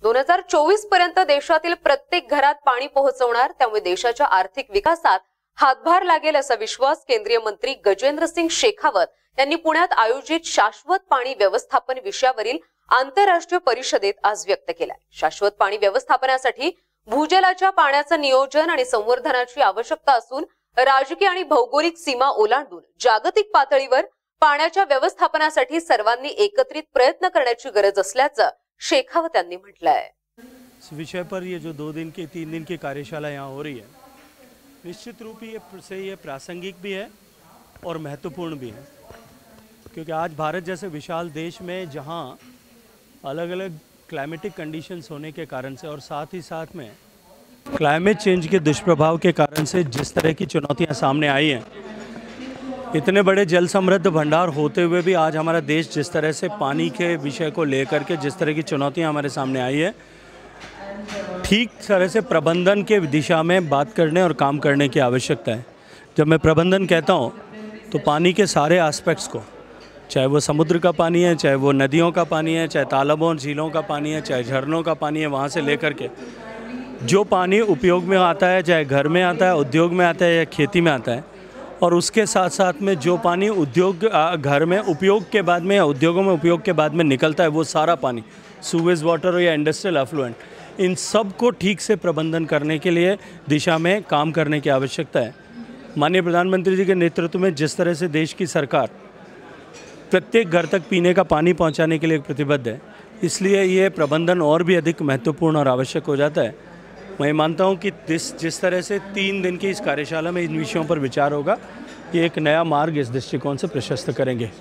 2024 पर्यंत देशातील प्रत्येक घरात पाणी पोहोचवणार, त्यामुळे देशाच्या आर्थिक विकासात हातभार लागेल असा विश्वास केंद्रीय मंत्री गजेंद्र सिंग शेखावत यांनी पुण्यात आयोजित शाश्वत पाणी व्यवस्थापन विषयावरील आंतरराष्ट्रीय परिषदेत आज व्यक्त केलाय। शाश्वत पाणी व्यवस्थापनासाठी भूजलाच्या पाण्याचं नियोजन आणि संवर्धनाची आवश्यकता असून राजकीय आणि भौगोलिक सीमा ओलांडून जागतिक पातळीवर पाण्याच्या व्यवस्थापनासाठी सर्वांनी एकत्रित प्रयत्न करण्याची गरज असल्याचं शेखावत यांनी म्हटलंय। इस विषय पर ये जो 2 दिन की 3 दिन की कार्यशाला यहाँ हो रही है, निश्चित रूप से ये प्रासंगिक भी है और महत्वपूर्ण भी है, क्योंकि आज भारत जैसे विशाल देश में जहाँ अलग अलग क्लाइमेटिक कंडीशंस होने के कारण से और साथ ही साथ में क्लाइमेट चेंज के दुष्प्रभाव के कारण से जिस तरह की चुनौतियाँ सामने आई हैं, इतने बड़े जल समृद्ध भंडार होते हुए भी आज हमारा देश जिस तरह से पानी के विषय को लेकर के जिस तरह की चुनौतियाँ हमारे सामने आई है, ठीक तरह से प्रबंधन के दिशा में बात करने और काम करने की आवश्यकता है। जब मैं प्रबंधन कहता हूँ तो पानी के सारे एस्पेक्ट्स को, चाहे वो समुद्र का पानी है, चाहे वो नदियों का पानी है, चाहे तालाबों झीलों का पानी है, चाहे झरनों का पानी है, वहाँ से लेकर के जो पानी उपयोग में आता है, चाहे घर में आता है, उद्योग में आता है या खेती में आता है, और उसके साथ साथ में जो पानी उद्योग घर में उपयोग के बाद में या उद्योगों में उपयोग के बाद में निकलता है, वो सारा पानी सूवेज वाटर या इंडस्ट्रियल एफ्लुएंट, इन सब को ठीक से प्रबंधन करने के लिए दिशा में काम करने की आवश्यकता है। माननीय प्रधानमंत्री जी के नेतृत्व में जिस तरह से देश की सरकार प्रत्येक घर तक पीने का पानी पहुंचाने के लिए प्रतिबद्ध है, इसलिए ये प्रबंधन और भी अधिक महत्वपूर्ण और आवश्यक हो जाता है। मैं मानता हूं कि जिस तरह से 3 दिन की इस कार्यशाला में इन विषयों पर विचार होगा, ये एक नया मार्ग इस दृष्टिकोण से प्रशस्त करेंगे।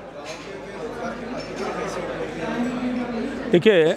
देखिए,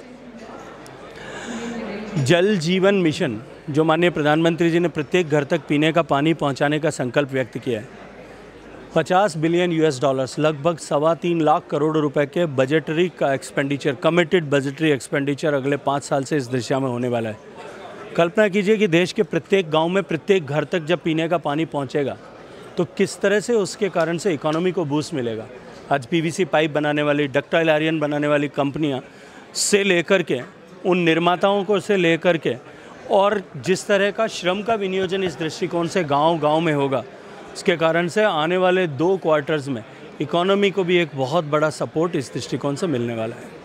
जल जीवन मिशन जो माननीय प्रधानमंत्री जी ने प्रत्येक घर तक पीने का पानी पहुंचाने का संकल्प व्यक्त किया है, 50 बिलियन US लगभग 3.25 लाख करोड़ रुपए के बजटरी का एक्सपेंडिचर, कमिटेड बजटरी एक्सपेंडिचर अगले 5 साल से इस दिशा में होने वाला है। कल्पना कीजिए कि देश के प्रत्येक गांव में प्रत्येक घर तक जब पीने का पानी पहुंचेगा तो किस तरह से उसके कारण से इकोनॉमी को बूस्ट मिलेगा। आज PVC पाइप बनाने वाली, डक्टाइल आयरन बनाने वाली कंपनियां से लेकर के उन निर्माताओं को से लेकर के और जिस तरह का श्रम का विनियोजन इस दृष्टिकोण से गांव-गांव में होगा, इसके कारण से आने वाले 2 क्वार्टर्स में इकोनॉमी को भी एक बहुत बड़ा सपोर्ट इस दृष्टिकोण से मिलने वाला है।